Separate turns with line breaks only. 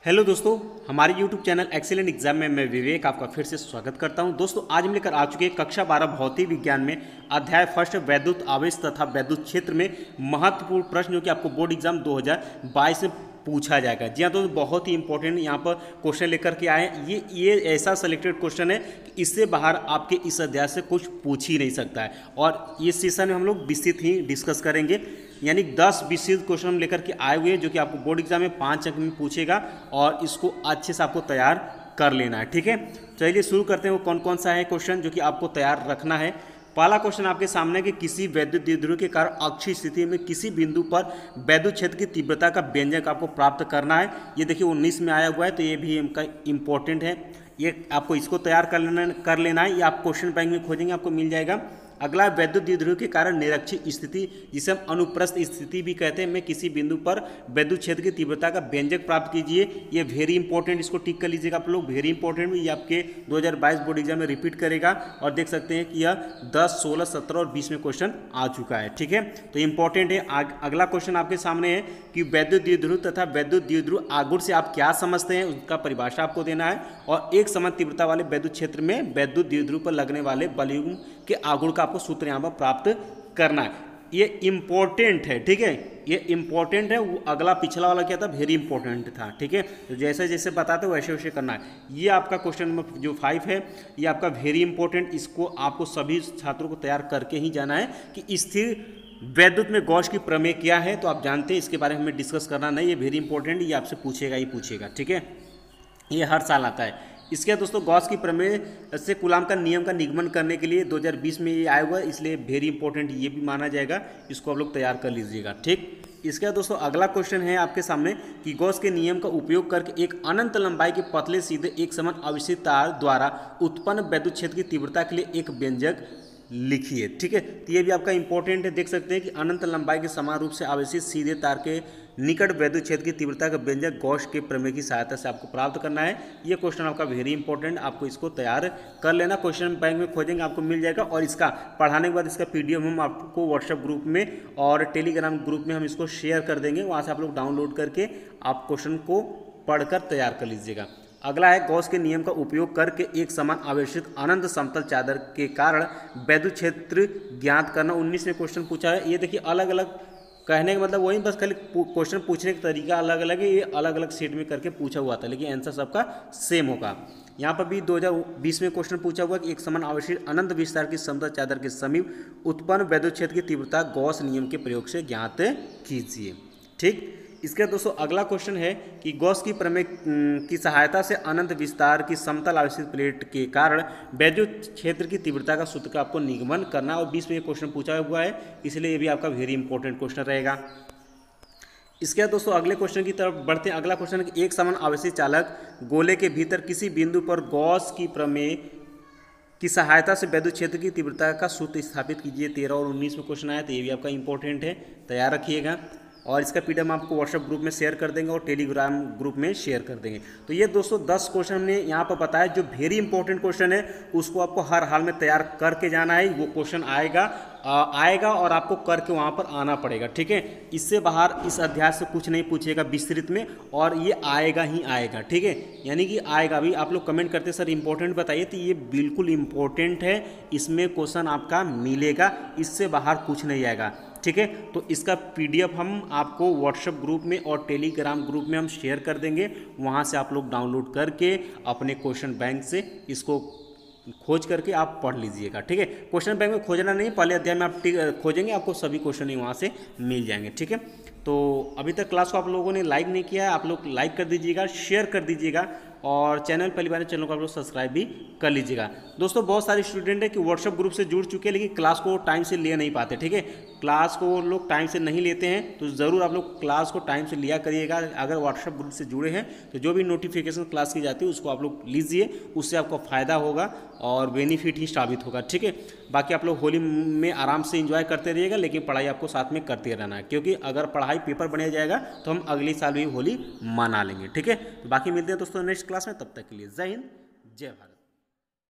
Hello दोस्तों, हमारे YouTube channel excellent exam में मैं विवेक आपका फिर से स्वागत करता हूं। दोस्तों आज हम लेकर आ चुके हैं कक्षा 12 भौतिक विज्ञान में अध्याय फर्स्ट वैद्युत आवेश तथा वैद्युत क्षेत्र में महत्वपूर्ण प्रश्न जो कि आपको बोर्ड एग्जाम 2022 में पूछा जाएगा। जी हाँ दोस्तों, बहुत ही इंपॉर्टेंट यहाँ पर क्वेश्चन लेकर के आए हैं। ये ऐसा सेलेक्टेड क्वेश्चन है कि इससे बाहर आपके इस अध्याय से कुछ पूछ ही नहीं सकता है। और इस सेशन में हम लोग विस्तृत ही डिस्कस करेंगे, यानी 10 विस्तृत क्वेश्चन हम लेकर के आए हुए हैं जो कि आपको बोर्ड एग्जाम में 5 अंक में पूछेगा और इसको अच्छे से आपको तैयार कर लेना है। ठीक है, चलिए शुरू करते हैं। वो कौन कौन सा है क्वेश्चन जो कि आपको तैयार रखना है। पहला क्वेश्चन आपके सामने कि किसी वैद्युत द्विध्रुव के कारण अक्षीय स्थिति में किसी बिंदु पर वैद्युत क्षेत्र की तीव्रता का व्यंजक आपको प्राप्त करना है। ये देखिए 19 में आया हुआ है, तो ये भी इनका इंपॉर्टेंट है। ये आपको इसको तैयार कर लेना है। ये आप क्वेश्चन बैंक में खोजेंगे, आपको मिल जाएगा। अगला वैद्युत द्विध्रुव के कारण निरक्षीय स्थिति, जिसे हम अनुप्रस्थ स्थिति भी कहते हैं, में किसी बिंदु पर वैद्युत क्षेत्र की तीव्रता का व्यंजक प्राप्त कीजिए। ये वेरी इंपॉर्टेंट, इसको टिक कर लीजिएगा आप लोग, वेरी इंपॉर्टेंट। ये आपके 2022 बोर्ड एग्जाम में रिपीट करेगा और देख सकते हैं कि यह 10, 16, 17 और 20 में क्वेश्चन आ चुका है। ठीक है, तो इंपॉर्टेंट है। अगला क्वेश्चन आपके सामने है कि वैद्युत द्विध्रुव तथा वैद्युत द्विध्रुव आघूर्ण से आप क्या समझते हैं, उसका परिभाषा आपको देना है। और एक समान तीव्रता वाले वैद्युत क्षेत्र में वैद्युत द्विध्रुव पर लगने वाले बलयुग्म के आघूर्ण का आपको सूत्र यहाँ पर प्राप्त करना है। ये इंपॉर्टेंट है। ठीक है, ये इंपॉर्टेंट है। वो अगला पिछला वाला क्या था, वेरी इंपॉर्टेंट था। ठीक है, तो जैसे जैसे बताते वैसे वैसे करना है। ये आपका क्वेश्चन नंबर जो 5 है, ये आपका वेरी इंपॉर्टेंट। इसको आपको सभी छात्रों को तैयार करके ही जाना है कि स्थिर वैद्युत में गॉस की प्रमेय क्या है। तो आप जानते हैं, इसके बारे में हमें डिस्कस करना नहीं। ये वेरी इंपॉर्टेंट, ये आपसे पूछेगा ही पूछेगा। ठीक है, ये हर साल आता है। इसके दोस्तों गॉस की प्रमेय से कूलाम का नियम का निगमन करने के लिए 2020 में ये आया हुआ है, इसलिए वेरी इंपॉर्टेंट ये भी माना जाएगा। इसको आप लोग तैयार कर लीजिएगा। ठीक, इसका दोस्तों अगला क्वेश्चन है आपके सामने कि गॉस के नियम का उपयोग करके एक अनंत लंबाई के पतले सीधे एक समान आवेशित तार द्वारा उत्पन्न वैद्युत क्षेत्र की तीव्रता के लिए एक व्यंजक लिखिए। ठीक है, तो ये भी आपका इंपॉर्टेंट है। देख सकते हैं कि अनंत लंबाई के समान रूप से आवेशित सीधे तार के निकट वैद्युत क्षेत्र की तीव्रता का व्यंजक गॉस के प्रमेय की सहायता से आपको प्राप्त करना है। ये क्वेश्चन आपका वेरी इंपॉर्टेंट, आपको इसको तैयार कर लेना। क्वेश्चन बैंक में खोजेंगे, आपको मिल जाएगा। और इसका पढ़ाने के बाद इसका PDF हम आपको व्हाट्सएप ग्रुप में और टेलीग्राम ग्रुप में हम इसको शेयर कर देंगे। वहाँ से आप लोग डाउनलोड करके आप क्वेश्चन को पढ़कर तैयार कर लीजिएगा। अगला है गॉस के नियम का उपयोग करके एक समान आवेशित अनंत समतल चादर के कारण वैद्युत क्षेत्र ज्ञात करना। 19 में क्वेश्चन पूछा है। ये देखिए अलग अलग कहने का मतलब वही, बस खाली क्वेश्चन पूछने का तरीका अलग अलग है। ये अलग अलग सेट में करके पूछा हुआ था, लेकिन आंसर सबका सेम होगा। यहाँ पर भी 2020 में क्वेश्चन पूछा हुआ कि एक समान आवेशित अनंत विस्तार की समतल चादर के समीप उत्पन्न वैद्युत क्षेत्र की तीव्रता गॉस नियम के प्रयोग से ज्ञात कीजिए। ठीक, इसका दोस्तों अगला क्वेश्चन है कि गॉस की प्रमेय की सहायता से अनंत विस्तार की समतल आवेशित प्लेट के कारण वैद्युत क्षेत्र की तीव्रता का सूत्र का आपको निगमन करना। और 20 में ये क्वेश्चन पूछा हुआ है, इसलिए ये भी आपका वेरी इंपॉर्टेंट क्वेश्चन रहेगा। इसके बाद दोस्तों अगले क्वेश्चन की तरफ बढ़ते हैं। अगला क्वेश्चन है कि एक समान आवेशित चालक गोले के भीतर किसी बिंदु पर गॉस की प्रमेय की सहायता से वैद्युत क्षेत्र की तीव्रता का सूत्र स्थापित कीजिए। 13 और 19 में क्वेश्चन आया, तो ये भी आपका इंपॉर्टेंट है, तैयार रखिएगा। और इसका PDF हम आपको व्हाट्सएप ग्रुप में शेयर कर देंगे और टेलीग्राम ग्रुप में शेयर कर देंगे। तो ये दोस्तों 10 क्वेश्चन हमने यहाँ पर बताया। जो वेरी इंपॉर्टेंट क्वेश्चन है उसको आपको हर हाल में तैयार करके जाना है। वो क्वेश्चन आएगा और आपको करके वहाँ पर आना पड़ेगा। ठीक है, इससे बाहर इस अध्याय से कुछ नहीं पूछेगा विस्तृत में, और ये आएगा ही आएगा। ठीक है, यानी कि आएगा भी। आप लोग कमेंट करते सर इंपॉर्टेंट बताइए, तो ये बिल्कुल इंपॉर्टेंट है। इसमें क्वेश्चन आपका मिलेगा, इससे बाहर कुछ नहीं आएगा। ठीक है, तो इसका PDF हम आपको व्हाट्सएप ग्रुप में और टेलीग्राम ग्रुप में हम शेयर कर देंगे। वहाँ से आप लोग डाउनलोड करके अपने क्वेश्चन बैंक से इसको खोज करके आप पढ़ लीजिएगा। ठीक है, क्वेश्चन बैंक में खोजना नहीं, पहले अध्याय में आप खोजेंगे, आपको सभी क्वेश्चन ही वहाँ से मिल जाएंगे। ठीक है, तो अभी तक क्लास को आप लोगों ने लाइक नहीं किया है, आप लोग लाइक कर दीजिएगा, शेयर कर दीजिएगा, और चैनल पहली बार चैनल को आप लोग सब्सक्राइब भी कर लीजिएगा। दोस्तों बहुत सारे स्टूडेंट है कि व्हाट्सएप ग्रुप से जुड़ चुके हैं, लेकिन क्लास को टाइम से ले नहीं पाते। ठीक है, क्लास को लोग टाइम से नहीं लेते हैं, तो ज़रूर आप लोग क्लास को टाइम से लिया करिएगा। अगर व्हाट्सएप ग्रुप से जुड़े हैं तो जो भी नोटिफिकेशन क्लास की जाती है उसको आप लोग लीजिए, उससे आपको फ़ायदा होगा और बेनिफिट ही साबित होगा। ठीक है, बाकी आप लोग होली में आराम से एंजॉय करते रहिएगा, लेकिन पढ़ाई आपको साथ में करते रहना है, क्योंकि अगर पढ़ाई पेपर बढ़िया जाएगा तो हम अगले साल भी होली मना लेंगे। ठीक है, तो बाकी मिलते हैं दोस्तों नेक्स्ट क्लास में, तब तक के लिए जय हिंद, जय भारत।